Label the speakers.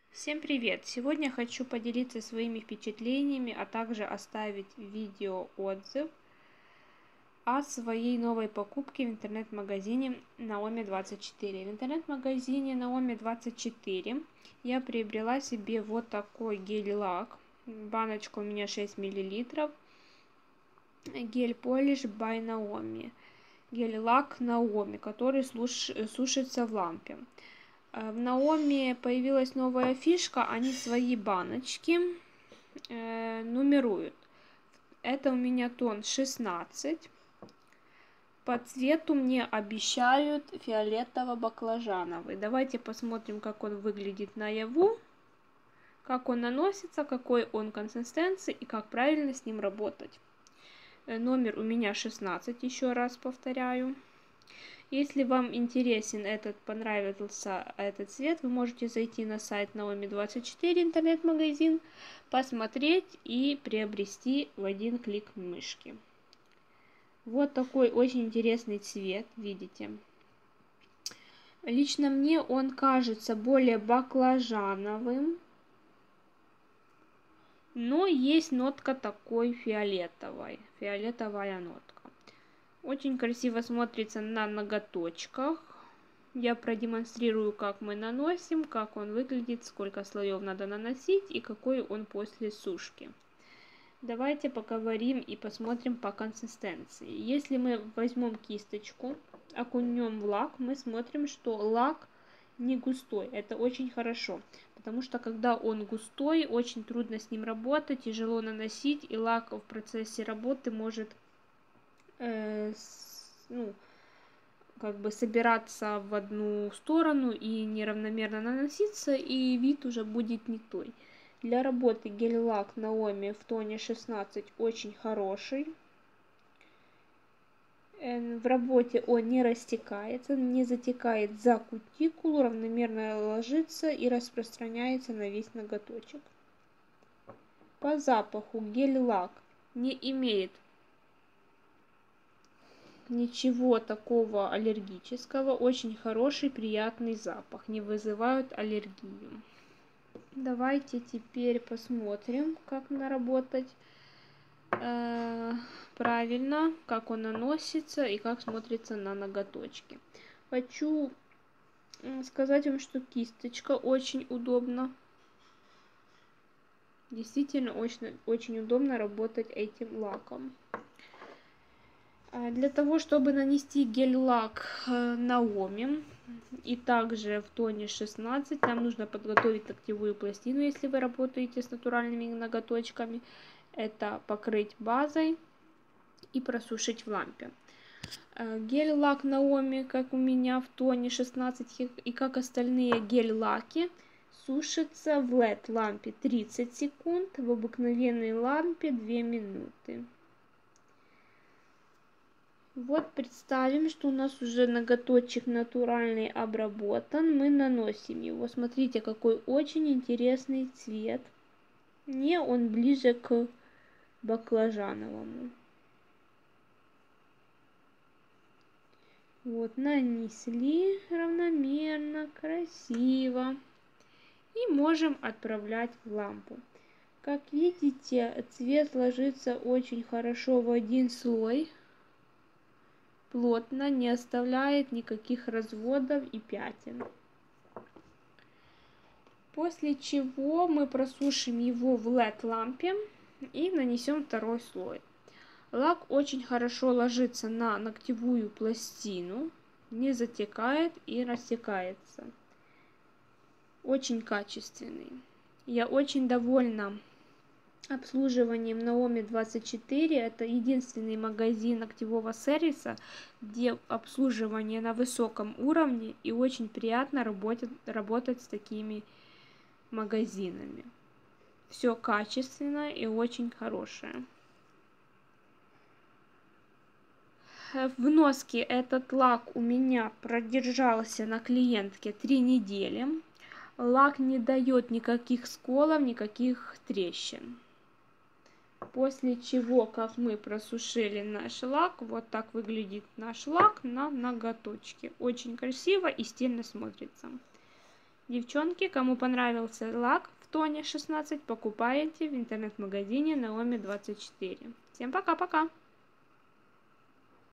Speaker 1: Всем привет! Сегодня хочу поделиться своими впечатлениями, а также оставить видео-отзыв о своей новой покупке в интернет-магазине Naomi24. В интернет-магазине Naomi24 я приобрела себе вот такой гель-лак. Баночка у меня 6 мл. Гель-полиш by Naomi. Гель-лак Naomi, который сушится в лампе. В Наоми появилась новая фишка, они свои баночки нумеруют. Это у меня тон 16. По цвету мне обещают фиолетово-баклажановый. Давайте посмотрим, как он выглядит наяву, как он наносится, какой он консистенции и как правильно с ним работать. Номер у меня 16, еще раз повторяю. Если вам интересен понравился этот цвет, вы можете зайти на сайт Naomi24 интернет-магазин, посмотреть и приобрести в один клик мышки. Вот такой очень интересный цвет, видите. Лично мне он кажется более баклажановым, но есть нотка такой фиолетовая нотка. Очень красиво смотрится на ноготочках. Я продемонстрирую, как мы наносим, как он выглядит, сколько слоев надо наносить и какой он после сушки. Давайте поговорим и посмотрим по консистенции. Если мы возьмем кисточку, окунем в лак, мы смотрим, что лак не густой. Это очень хорошо, потому что когда он густой, очень трудно с ним работать, тяжело наносить, и лак в процессе работы может как бы собираться в одну сторону и неравномерно наноситься, и вид уже будет не той. Для работы гель-лак Naomi в тоне 16 очень хороший. В работе он не растекается, не затекает за кутикулу, равномерно ложится и распространяется на весь ноготочек. По запаху гель-лак не имеет ничего такого аллергического, очень хороший, приятный запах, не вызывают аллергию. Давайте теперь посмотрим, как наработать правильно, как он наносится и как смотрится на ноготочке. Хочу сказать вам, что кисточка очень удобна. Действительно очень удобно работать этим лаком. Для того, чтобы нанести гель-лак Naomi и также в тоне 16, нам нужно подготовить ногтевую пластину, если вы работаете с натуральными ноготочками. Это покрыть базой и просушить в лампе. Гель-лак Naomi, как у меня в тоне 16 и как остальные гель-лаки, сушится в LED-лампе 30 секунд, в обыкновенной лампе 2 минуты. Вот представим, что у нас уже ноготочек натуральный обработан. Мы наносим его. Смотрите, какой очень интересный цвет. Мне он ближе к баклажановому. Вот, нанесли равномерно, красиво. И можем отправлять в лампу. Как видите, цвет ложится очень хорошо в один слой. Плотно, не оставляет никаких разводов и пятен. После чего мы просушим его в LED-лампе и нанесем второй слой. Лак очень хорошо ложится на ногтевую пластину, не затекает и растекается. Очень качественный. Я очень довольна обслуживанием Naomi24. Это единственный магазин ногтевого сервиса, где обслуживание на высоком уровне, и очень приятно работать с такими магазинами. Все качественно и очень хорошее. В носке этот лак у меня продержался на клиентке 3 недели. Лак не дает никаких сколов, никаких трещин. После чего, как мы просушили наш лак, вот так выглядит наш лак на ноготочке. Очень красиво и стильно смотрится. Девчонки, кому понравился лак в тоне 16, покупаете в интернет-магазине Наоми 24. Всем пока-пока!